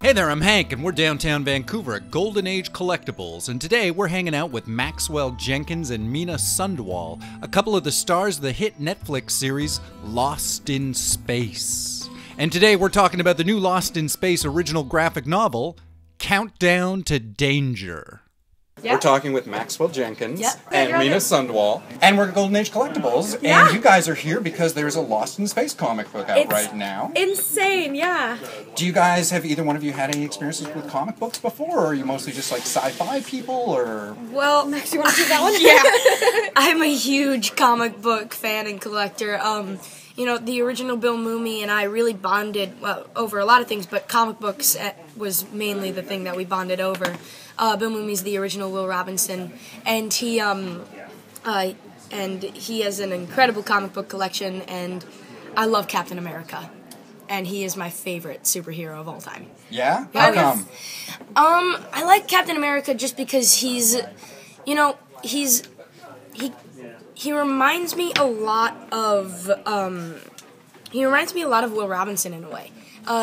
Hey there, I'm Hank, and we're downtown Vancouver at Golden Age Collectibles, and today we're hanging out with Maxwell Jenkins and Mina Sundwall, a couple of the stars of the hit Netflix series Lost in Space. And today we're talking about the new Lost in Space original graphic novel, Countdown to Danger. Yeah. We're talking with Maxwell Jenkins and you're Mina Sundwall, and we're at Golden Age Collectibles, and you guys are here because there's a Lost in Space comic book out right now. Insane, yeah. Do you guys, have either one of you had any experiences with comic books before, or are you mostly just like sci-fi people, or? Well, Max, you want to do that one? Yeah. I'm a huge comic book fan and collector. You know, the original Bill Mumy and I really bonded over a lot of things, but comic books was mainly the thing that we bonded over. Bill Mumy's the original Will Robinson, and he has an incredible comic book collection, and I love Captain America, and he is my favorite superhero of all time. Yeah? How come? I like Captain America just because he reminds me a lot of Will Robinson in a way.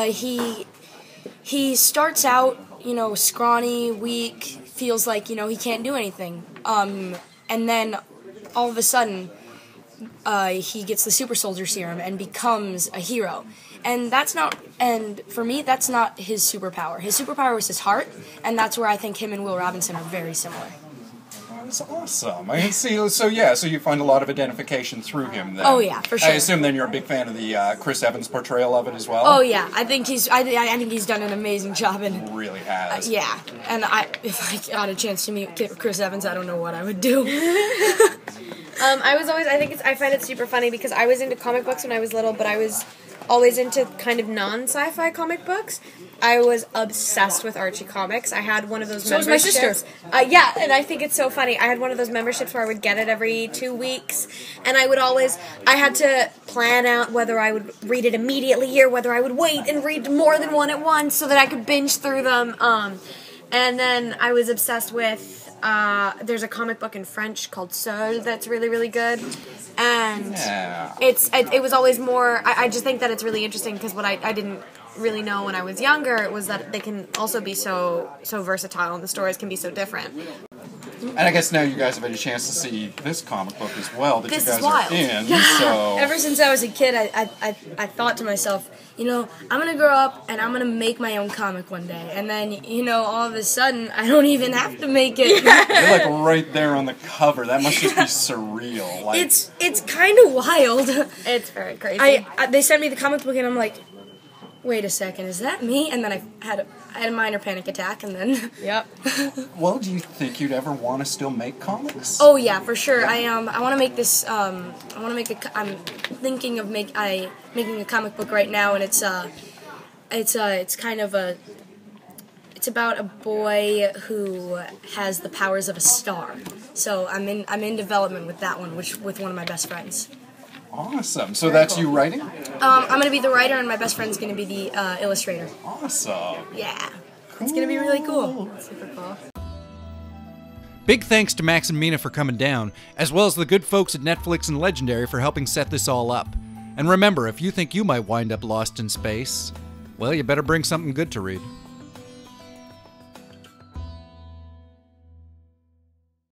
He starts out, scrawny, weak, feels like, he can't do anything. And then all of a sudden, he gets the super soldier serum and becomes a hero. And for me, that's not his superpower. His superpower is his heart, and that's where I think him and Will Robinson are very similar. That's awesome. I see. So you find a lot of identification through him then. Oh yeah, for sure. I assume then you're a big fan of the Chris Evans portrayal of it as well. Oh yeah, I think he's done an amazing job and really has. Yeah, and if I got a chance to meet Chris Evans, I don't know what I would do. I find it super funny because I was into comic books when I was little, but I was always into kind of non-sci-fi comic books. I was obsessed with Archie comics. I had one of those memberships. So was my sister. Yeah, and I think it's so funny. I had one of those memberships where I would get it every 2 weeks, and I had to plan out whether I would read it immediately or whether I would wait and read more than one at once so that I could binge through them. And then I was obsessed with, there's a comic book in French called Seul that's really, really good. And it was always more, I just think that it's really interesting because what I didn't really know when I was younger was that they can also be so versatile and the stories can be so different. And I guess now you guys have had a chance to see this comic book as well that this you guys is wild. are in. Yeah. So ever since I was a kid, I thought to myself, I'm gonna grow up and I'm gonna make my own comic one day. And then, all of a sudden, I don't even have to make it. You're like right there on the cover. That must just be surreal. Like, it's kind of wild. It's very crazy. They sent me the comic book and I'm like, wait a second, is that me? And then I had a minor panic attack, and then yep. Well, do you think you'd ever want to still make comics? Oh yeah, for sure. I want to make this. I'm thinking of making a comic book right now, and it's about a boy who has the powers of a star. So I'm in development with that one, with one of my best friends. Awesome. So that's you writing? I'm going to be the writer, and my best friend's going to be the illustrator. Awesome. Yeah. Cool. It's going to be really cool. Super cool. Big thanks to Max and Mina for coming down, as well as the good folks at Netflix and Legendary for helping set this all up. And remember, if you think you might wind up lost in space, well, you better bring something good to read.